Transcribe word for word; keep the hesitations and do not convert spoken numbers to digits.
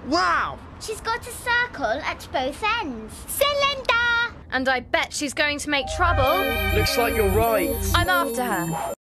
Wow! She's got a circle at both ends. Cylinder! And I bet she's going to make trouble. Looks like you're right. I'm after her.